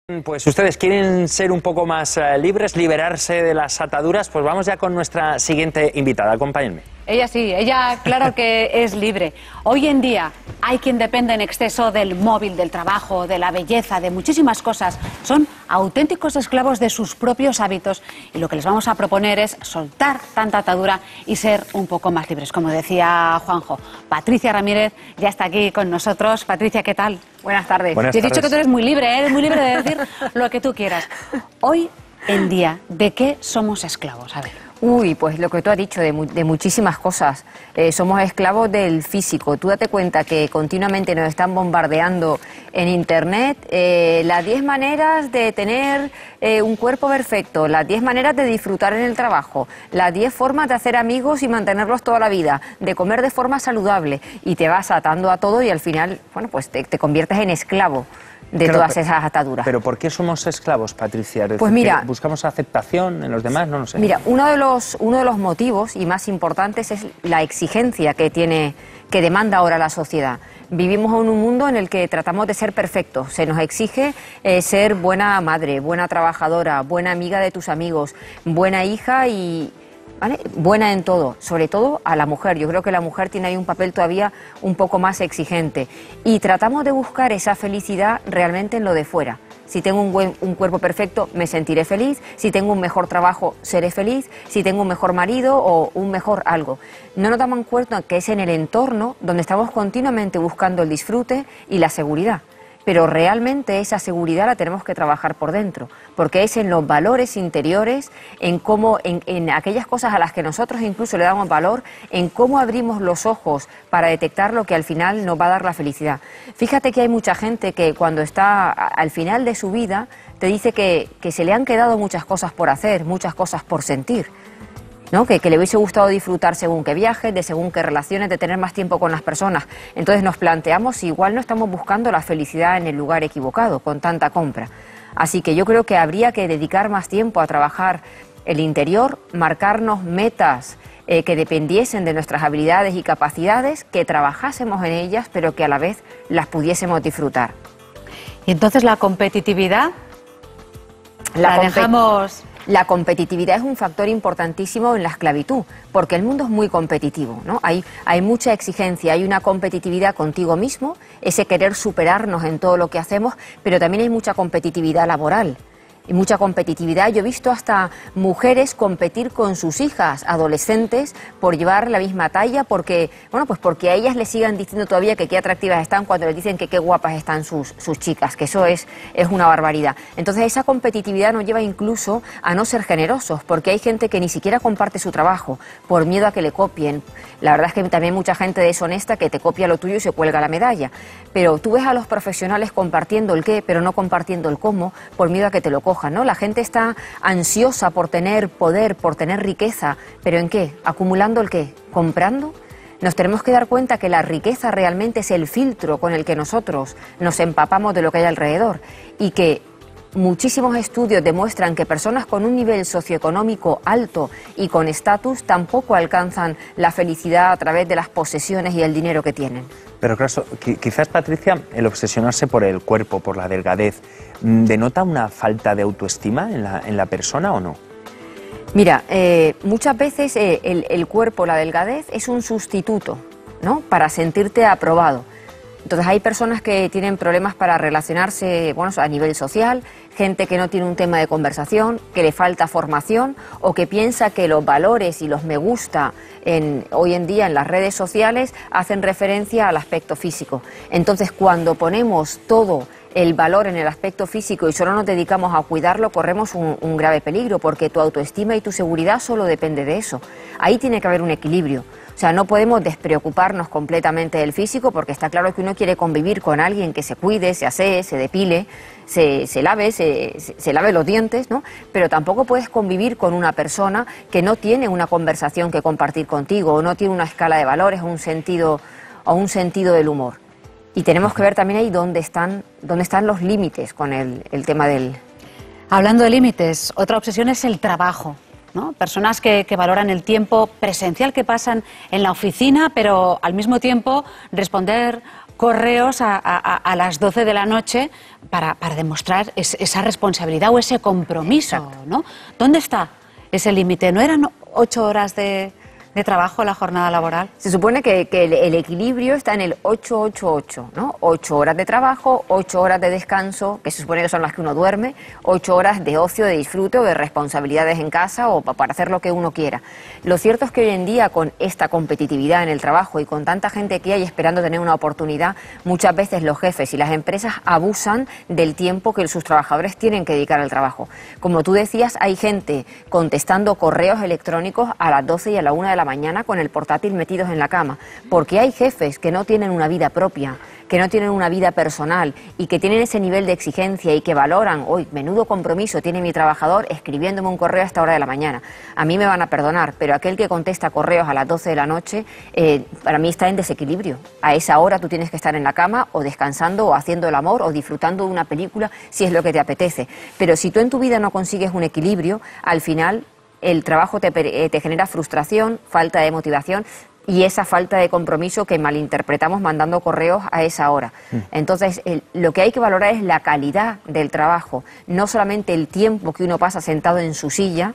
Pues ustedes quieren ser un poco más libres, liberarse de las ataduras, pues vamos ya con nuestra siguiente invitada, acompáñenme. Ella sí, ella claro que es libre. Hoy en día hay quien depende en exceso del móvil, del trabajo, de la belleza, de muchísimas cosas. Son auténticos esclavos de sus propios hábitos y lo que les vamos a proponer es soltar tanta atadura y ser un poco más libres. Como decía Juanjo, Patricia Ramírez ya está aquí con nosotros. Patricia, ¿qué tal? Buenas tardes. Buenas Te he tardes. dicho que tú eres muy libre, eres muy libre de decir lo que tú quieras. Hoy en día, ¿de qué somos esclavos? A ver. Uy, pues lo que tú has dicho, de muchísimas cosas. Somos esclavos del físico. Tú date cuenta que continuamente nos están bombardeando en Internet las 10 maneras de tener un cuerpo perfecto, las 10 maneras de disfrutar en el trabajo, las 10 formas de hacer amigos y mantenerlos toda la vida, de comer de forma saludable. Y te vas atando a todo y al final, bueno, pues te conviertes en esclavo de todas esas ataduras. ¿Pero por qué somos esclavos, Patricia? Es Pues decir, mira, ¿buscamos aceptación en los demás? No lo sé. Mira, uno de los motivos y más importantes es la exigencia que demanda ahora la sociedad. Vivimos en un mundo en el que tratamos de ser perfectos. Se nos exige ser buena madre, buena trabajadora, buena amiga de tus amigos, buena hija y... ¿vale? Buena en todo, sobre todo a la mujer. Yo creo que la mujer tiene ahí un papel todavía un poco más exigente. Y tratamos de buscar esa felicidad realmente en lo de fuera. Si tengo un cuerpo perfecto, me sentiré feliz. Si tengo un mejor trabajo, seré feliz. Si tengo un mejor marido o un mejor algo. No nos damos cuenta que es en el entorno donde estamos continuamente buscando el disfrute y la seguridad. Pero realmente esa seguridad la tenemos que trabajar por dentro, porque es en los valores interiores, en aquellas cosas a las que nosotros incluso le damos valor, en cómo abrimos los ojos para detectar lo que al final nos va a dar la felicidad. Fíjate que hay mucha gente que cuando está al final de su vida te dice que se le han quedado muchas cosas por hacer, muchas cosas por sentir, ¿no? Que le hubiese gustado disfrutar según qué viajes, de según qué relaciones, de tener más tiempo con las personas. Entonces nos planteamos si igual no estamos buscando la felicidad en el lugar equivocado, con tanta compra. Así que yo creo que habría que dedicar más tiempo a trabajar el interior, marcarnos metas que dependiesen de nuestras habilidades y capacidades, que trabajásemos en ellas, pero que a la vez las pudiésemos disfrutar. Y entonces la competitividad, la dejamos... La competitividad es un factor importantísimo en la esclavitud, porque el mundo es muy competitivo, ¿no? Hay mucha exigencia, hay una competitividad contigo mismo, ese querer superarnos en todo lo que hacemos, pero también hay mucha competitividad laboral. Y mucha competitividad. Yo he visto hasta mujeres competir con sus hijas adolescentes por llevar la misma talla, porque, bueno, pues porque a ellas les sigan diciendo todavía que qué atractivas están cuando les dicen que qué guapas están sus chicas, que eso es una barbaridad. Entonces esa competitividad nos lleva incluso a no ser generosos, porque hay gente que ni siquiera comparte su trabajo por miedo a que le copien. La verdad es que también hay mucha gente deshonesta que te copia lo tuyo y se cuelga la medalla. Pero tú ves a los profesionales compartiendo el qué, pero no compartiendo el cómo, por miedo a que te lo cojan, ¿no? La gente está ansiosa por tener poder, por tener riqueza, pero ¿en qué? ¿Acumulando el qué? ¿Comprando? Nos tenemos que dar cuenta que la riqueza realmente es el filtro con el que nosotros nos empapamos de lo que hay alrededor y que muchísimos estudios demuestran que personas con un nivel socioeconómico alto y con estatus tampoco alcanzan la felicidad a través de las posesiones y el dinero que tienen. Pero claro, quizás, Patricia, el obsesionarse por el cuerpo, por la delgadez, ¿denota una falta de autoestima en la persona o no? Mira, muchas veces el cuerpo, la delgadez, es un sustituto, ¿no? Para sentirte aprobado. Entonces hay personas que tienen problemas para relacionarse, bueno, a nivel social, gente que no tiene un tema de conversación, que le falta formación o que piensa que los valores y los me gusta hoy en día en las redes sociales hacen referencia al aspecto físico. Entonces cuando ponemos todo el valor en el aspecto físico y solo nos dedicamos a cuidarlo, corremos un grave peligro, porque tu autoestima y tu seguridad solo depende de eso. Ahí tiene que haber un equilibrio. O sea, no podemos despreocuparnos completamente del físico, porque está claro que uno quiere convivir con alguien que se cuide, se asee, se depile, se lave los dientes, ¿no? Pero tampoco puedes convivir con una persona que no tiene una conversación que compartir contigo, o no tiene una escala de valores o un sentido del humor. Y tenemos que ver también ahí dónde están los límites con el tema del... Hablando de límites, otra obsesión es el trabajo, ¿no? Personas que valoran el tiempo presencial que pasan en la oficina, pero al mismo tiempo responder correos a las 12 de la noche para demostrar esa responsabilidad o ese compromiso, ¿no? ¿Dónde está ese límite? ¿No eran 8 horas de trabajo la jornada laboral? Se supone que el equilibrio está en el 8-8-8, ¿no? 8 horas de trabajo, 8 horas de descanso, que se supone que son las que uno duerme, 8 horas de ocio, de disfrute o de responsabilidades en casa o para hacer lo que uno quiera. Lo cierto es que hoy en día, con esta competitividad en el trabajo y con tanta gente que hay esperando tener una oportunidad, muchas veces los jefes y las empresas abusan del tiempo que sus trabajadores tienen que dedicar al trabajo. Como tú decías, hay gente contestando correos electrónicos a las 12 y a la 1 de la mañana con el portátil metidos en la cama, porque hay jefes que no tienen una vida propia, que no tienen una vida personal y que tienen ese nivel de exigencia y que valoran, hoy menudo compromiso tiene mi trabajador escribiéndome un correo a esta hora de la mañana. A mí me van a perdonar, pero aquel que contesta correos a las 12 de la noche, para mí está en desequilibrio. A esa hora tú tienes que estar en la cama o descansando o haciendo el amor o disfrutando de una película si es lo que te apetece. Pero si tú en tu vida no consigues un equilibrio, al final el trabajo te genera frustración, falta de motivación y esa falta de compromiso que malinterpretamos mandando correos a esa hora. Entonces, lo que hay que valorar es la calidad del trabajo, no solamente el tiempo que uno pasa sentado en su silla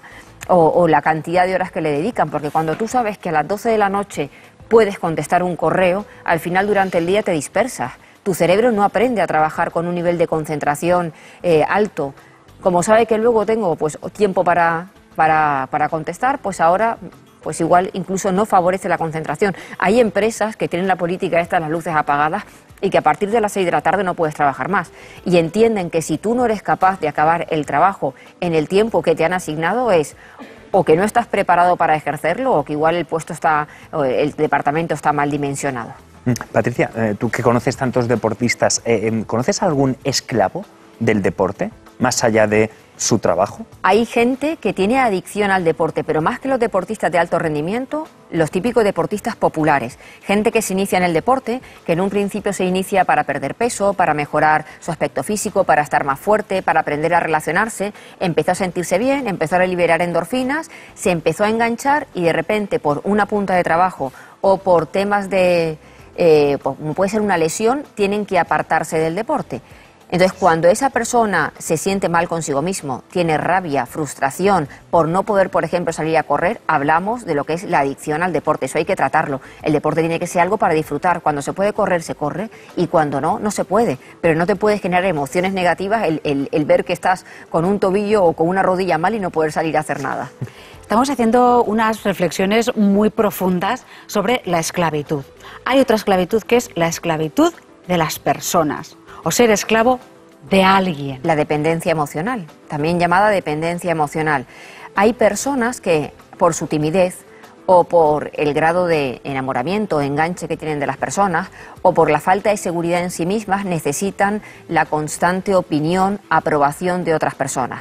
o la cantidad de horas que le dedican, porque cuando tú sabes que a las 12 de la noche puedes contestar un correo, al final durante el día te dispersas. Tu cerebro no aprende a trabajar con un nivel de concentración alto. Como sabe que luego tengo pues tiempo para contestar, pues ahora pues igual incluso no favorece la concentración. Hay empresas que tienen la política esta, las luces apagadas, y que a partir de las 6 de la tarde no puedes trabajar más. Y entienden que si tú no eres capaz de acabar el trabajo en el tiempo que te han asignado, es o que no estás preparado para ejercerlo o que igual el puesto está, o el departamento está mal dimensionado. Patricia, tú que conoces tantos deportistas, ¿conoces a algún esclavo del deporte, más allá de su trabajo? Hay gente que tiene adicción al deporte, pero más que los deportistas de alto rendimiento, los típicos deportistas populares. Gente que se inicia en el deporte, que en un principio se inicia para perder peso, para mejorar su aspecto físico, para estar más fuerte, para aprender a relacionarse, empezó a sentirse bien, empezó a liberar endorfinas, se empezó a enganchar y de repente por una punta de trabajo o por temas de, como puede ser una lesión, tienen que apartarse del deporte. Entonces, cuando esa persona se siente mal consigo mismo, tiene rabia, frustración por no poder, por ejemplo, salir a correr, hablamos de lo que es la adicción al deporte. Eso hay que tratarlo. El deporte tiene que ser algo para disfrutar. Cuando se puede correr, se corre, y cuando no, no se puede. Pero no te puedes generar emociones negativas el ver que estás con un tobillo o con una rodilla mal y no poder salir a hacer nada. Estamos haciendo unas reflexiones muy profundas sobre la esclavitud. Hay otra esclavitud que es la esclavitud de las personas, o ser esclavo de alguien. La dependencia emocional, también llamada dependencia emocional. Hay personas que, por su timidez o por el grado de enamoramiento o enganche que tienen de las personas o por la falta de seguridad en sí mismas, necesitan la constante opinión, aprobación de otras personas.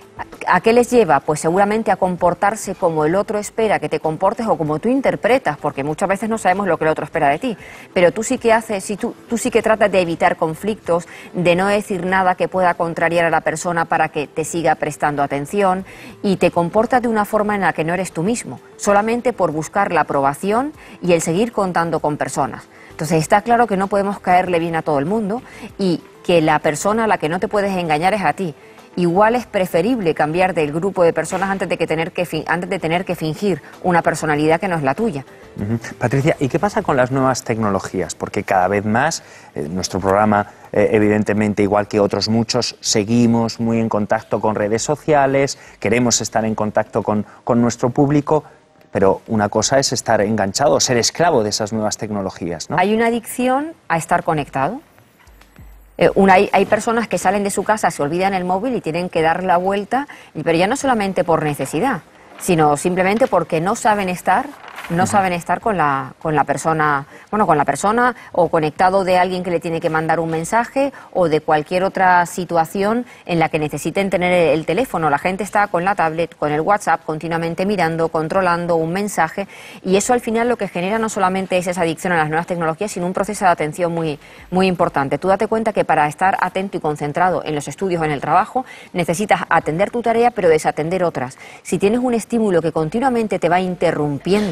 ¿A qué les lleva? Pues seguramente a comportarse como el otro espera que te comportes o como tú interpretas, porque muchas veces no sabemos lo que el otro espera de ti. Pero tú sí que haces, tú sí que tratas de evitar conflictos, de no decir nada que pueda contrariar a la persona para que te siga prestando atención y te comportas de una forma en la que no eres tú mismo, solamente por buscar la aprobación y el seguir contando con personas. Entonces está claro que no podemos caerle bien a todo el mundo y que la persona a la que no te puedes engañar es a ti. Igual es preferible cambiar del grupo de personas antes de tener que fingir una personalidad que no es la tuya. Patricia, ¿y qué pasa con las nuevas tecnologías? Porque cada vez más, nuestro programa, evidentemente, igual que otros muchos, seguimos muy en contacto con redes sociales, queremos estar en contacto con nuestro público, pero una cosa es estar enganchado, ser esclavo de esas nuevas tecnologías, ¿no? Hay una adicción a estar conectado. Hay personas que salen de su casa, se olvidan el móvil y tienen que dar la vuelta, pero ya no solamente por necesidad, sino simplemente porque no saben estar con la persona, o conectado de alguien que le tiene que mandar un mensaje o de cualquier otra situación en la que necesiten tener el teléfono. La gente está con la tablet, con el WhatsApp, continuamente mirando, controlando un mensaje, y eso al final lo que genera no solamente es esa adicción a las nuevas tecnologías, sino un proceso de atención muy, muy importante. Tú date cuenta que para estar atento y concentrado en los estudios o en el trabajo necesitas atender tu tarea pero desatender otras. Si tienes un estímulo que continuamente te va interrumpiendo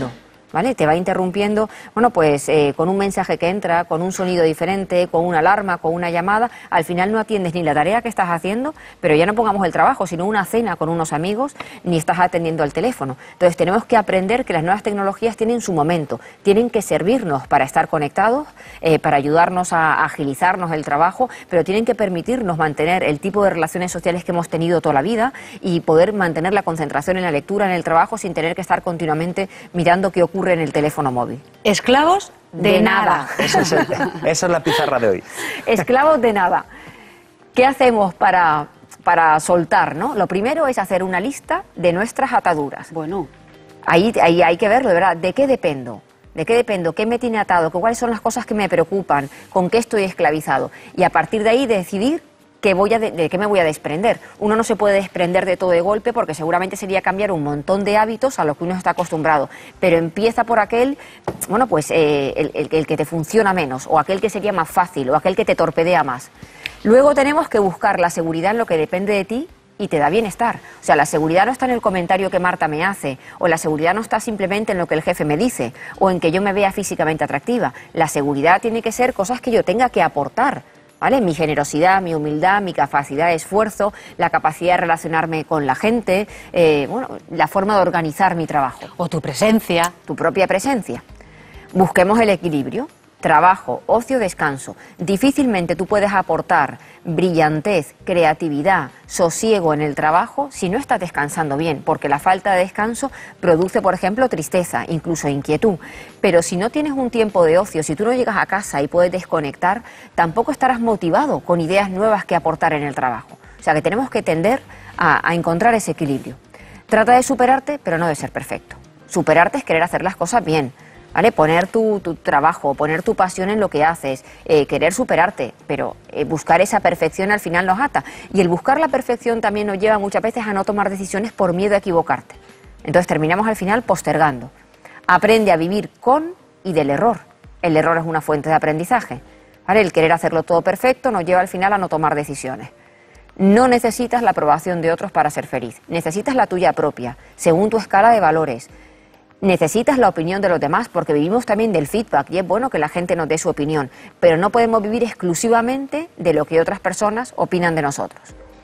¿vale? Te va interrumpiendo, bueno, pues con un mensaje que entra, con un sonido diferente, con una alarma, con una llamada. Al final no atiendes ni la tarea que estás haciendo, pero ya no pongamos el trabajo, sino una cena con unos amigos, ni estás atendiendo al teléfono. Entonces tenemos que aprender que las nuevas tecnologías tienen su momento, tienen que servirnos para estar conectados, para ayudarnos a agilizarnos el trabajo, pero tienen que permitirnos mantener el tipo de relaciones sociales que hemos tenido toda la vida y poder mantener la concentración en la lectura, en el trabajo, sin tener que estar continuamente mirando qué ocurre en el teléfono móvil. Esclavos de nada. Esa es la pizarra de hoy. Esclavos de nada. ¿Qué hacemos para soltar, ¿no? Lo primero es hacer una lista de nuestras ataduras. Bueno. Ahí hay que verlo, de verdad. ¿De qué dependo? ¿De qué dependo? ¿Qué me tiene atado? ¿Cuáles son las cosas que me preocupan? ¿Con qué estoy esclavizado? Y a partir de ahí decidir de qué me voy a desprender. Uno no se puede desprender de todo de golpe porque seguramente sería cambiar un montón de hábitos a los que uno está acostumbrado. Pero empieza por aquel, bueno, pues el que te funciona menos, o aquel que sería más fácil, o aquel que te torpedea más. Luego tenemos que buscar la seguridad en lo que depende de ti y te da bienestar. O sea, la seguridad no está en el comentario que Marta me hace, o la seguridad no está simplemente en lo que el jefe me dice, o en que yo me vea físicamente atractiva. La seguridad tiene que ser cosas que yo tenga que aportar, ¿vale? Mi generosidad, mi humildad, mi capacidad de esfuerzo, la capacidad de relacionarme con la gente, bueno, la forma de organizar mi trabajo. O tu presencia. Tu propia presencia. Busquemos el equilibrio. Trabajo, ocio, descanso. Difícilmente tú puedes aportar brillantez, creatividad, sosiego en el trabajo si no estás descansando bien, porque la falta de descanso produce, por ejemplo, tristeza, incluso inquietud. Pero si no tienes un tiempo de ocio, si tú no llegas a casa y puedes desconectar, tampoco estarás motivado con ideas nuevas que aportar en el trabajo. O sea que tenemos que tender a encontrar ese equilibrio. Trata de superarte, pero no de ser perfecto. Superarte es querer hacer las cosas bien, ¿vale? Poner tu trabajo, poner tu pasión en lo que haces, querer superarte, pero buscar esa perfección al final nos ata. Y el buscar la perfección también nos lleva muchas veces a no tomar decisiones por miedo a equivocarte. Entonces terminamos al final postergando. Aprende a vivir con y del error. El error es una fuente de aprendizaje, ¿vale? El querer hacerlo todo perfecto nos lleva al final a no tomar decisiones. No necesitas la aprobación de otros para ser feliz, necesitas la tuya propia, según tu escala de valores. Necesitas la opinión de los demás porque vivimos también del feedback y es bueno que la gente nos dé su opinión, pero no podemos vivir exclusivamente de lo que otras personas opinan de nosotros.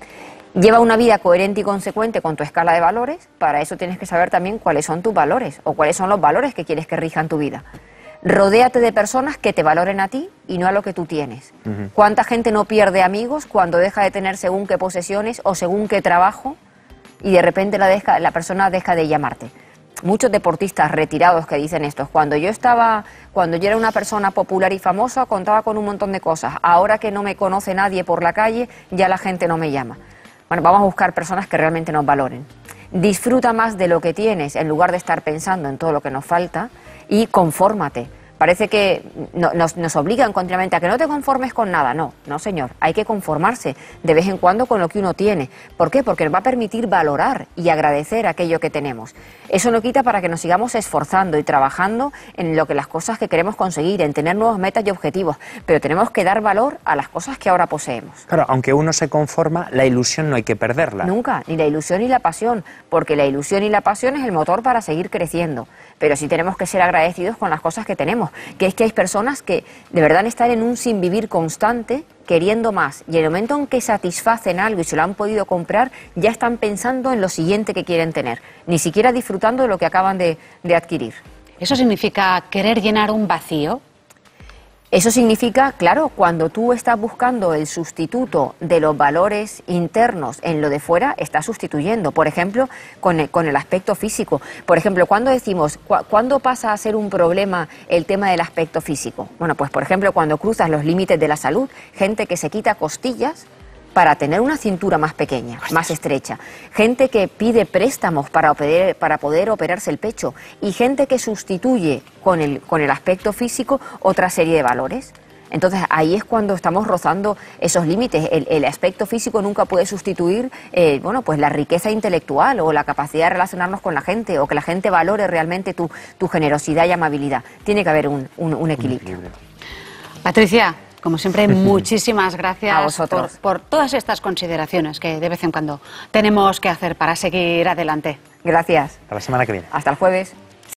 Lleva una vida coherente y consecuente con tu escala de valores, para eso tienes que saber también cuáles son tus valores o cuáles son los valores que quieres que rijan tu vida. Rodéate de personas que te valoren a ti y no a lo que tú tienes. ¿Cuánta gente no pierde amigos cuando deja de tener según qué posesiones o según qué trabajo y de repente la persona deja de llamarte? Muchos deportistas retirados que dicen esto: cuando yo era una persona popular y famosa, contaba con un montón de cosas. Ahora que no me conoce nadie por la calle, ya la gente no me llama. Bueno, vamos a buscar personas que realmente nos valoren. Disfruta más de lo que tienes en lugar de estar pensando en todo lo que nos falta y confórmate. Parece que nos obligan continuamente a que no te conformes con nada. No, señor, hay que conformarse de vez en cuando con lo que uno tiene. ¿Por qué? Porque nos va a permitir valorar y agradecer aquello que tenemos. Eso no quita para que nos sigamos esforzando y trabajando en las cosas que queremos conseguir, en tener nuevas metas y objetivos, pero tenemos que dar valor a las cosas que ahora poseemos. Claro, aunque uno se conforma, la ilusión no hay que perderla. Nunca, ni la ilusión ni la pasión, porque la ilusión y la pasión es el motor para seguir creciendo. Pero sí tenemos que ser agradecidos con las cosas que tenemos, que es que hay personas que de verdad están en un sinvivir constante, queriendo más, y en el momento en que satisfacen algo y se lo han podido comprar, ya están pensando en lo siguiente que quieren tener, ni siquiera disfrutando de lo que acaban de adquirir. ¿Eso significa querer llenar un vacío? Eso significa, claro, cuando tú estás buscando el sustituto de los valores internos en lo de fuera, estás sustituyendo, por ejemplo, con el aspecto físico. Por ejemplo, cuando decimos, ¿cuándo pasa a ser un problema el tema del aspecto físico? Bueno, pues por ejemplo, cuando cruzas los límites de la salud, gente que se quita costillas para tener una cintura más pequeña, más estrecha, gente que pide préstamos para poder operarse el pecho y gente que sustituye con el aspecto físico otra serie de valores. Entonces ahí es cuando estamos rozando esos límites. El aspecto físico nunca puede sustituir bueno, pues la riqueza intelectual o la capacidad de relacionarnos con la gente o que la gente valore realmente tu generosidad y amabilidad. Tiene que haber un equilibrio. Patricia, como siempre, muchísimas gracias a vosotros por todas estas consideraciones que de vez en cuando tenemos que hacer para seguir adelante. Gracias. Hasta la semana que viene. Hasta el jueves.